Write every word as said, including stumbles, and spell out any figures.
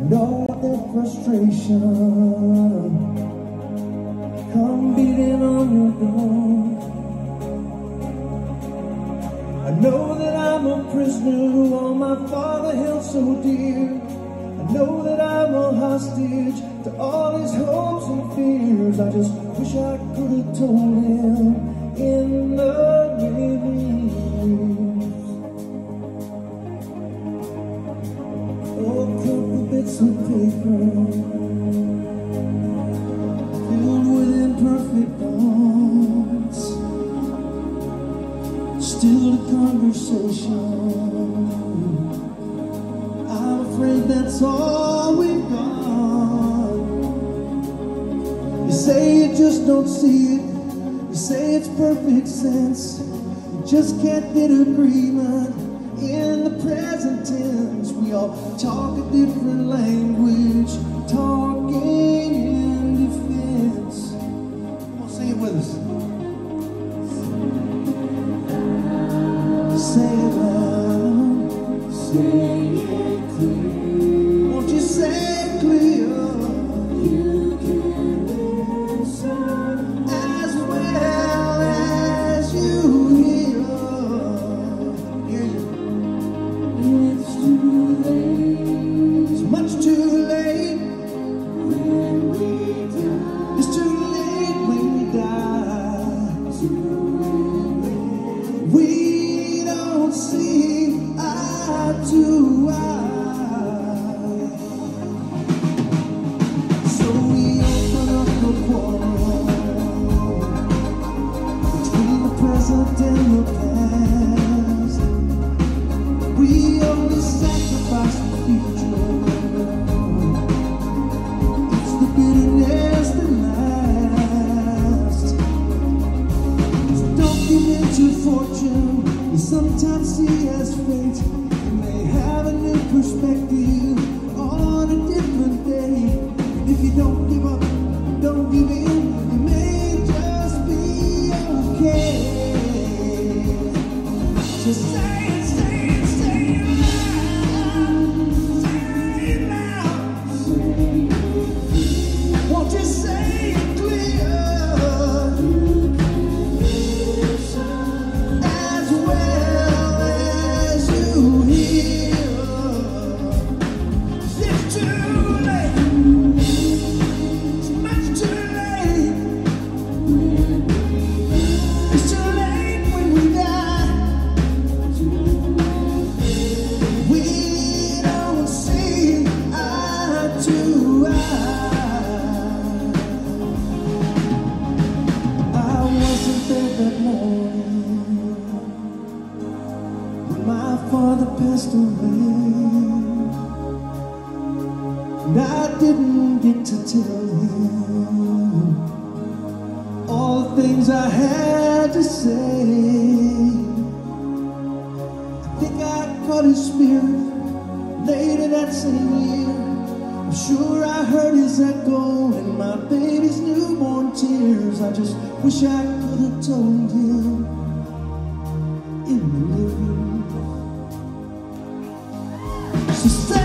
know that frustration come beating on your door. I know that I'm a prisoner who all my father held so dear. I know that I'm a hostage to all his hopes and fears. I just wish I could have told him in the years. Oh, a couple bits of paper filled with imperfect thoughts, still a conversation. I'm afraid that's all we've got. You say you just don't see it, you say it's perfect sense, you just can't get agreement in the present tense. We all talk a different language, talking in defense. Come on, sing it with us. Say it loud, say it clear. Won't you say it clear? You can listen as well as you hear. Hear you. It's too late. It's much too late when we die. It's too late when we die. Too late. We don't see eye to eye. So we open up the quarrel between the present and the past. We only sacrifice the future. It's the bitterness that lasts. So don't give in to fortune. We sometimes see as fate. You may have a new perspective on a different day. And if you don't give up, don't give in, you may just be okay. Just say it, say it, say it loud. Say it loud. Say it. Won't you say it clear? As well as you hear. It's too late. It's much too late. It's too late when we die. We don't see eye to eye. I wasn't there that morning when my father passed away, and I didn't get to tell him all the things I had to say. I think I caught his spirit later that same year. I'm sure I heard his echo in my baby's newborn tears. I just wish I could have told him in the living room. So say